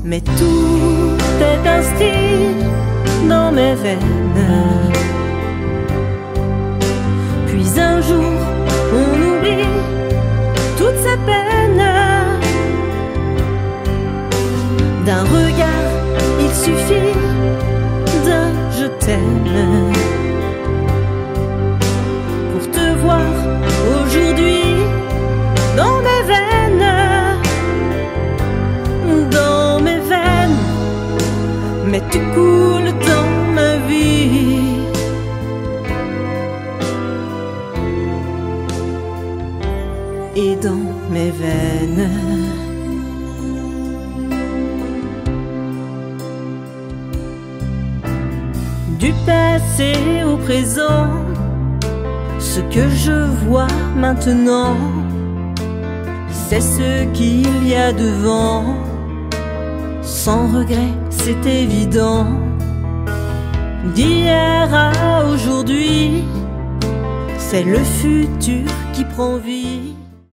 mais tout est inscrit dans mes veines. Puis un jour, on oublie toutes ces peines. D'un regard, il suffit d'un je t'aime pour te voir aujourd'hui dans mes veines, dans mes veines. Mais tout coule dans ma vie. Et dans mes veines. Du passé au présent, ce que je vois maintenant, c'est ce qu'il y a devant. Sans regret, c'est évident. D'hier à aujourd'hui, c'est le futur qui prend vie.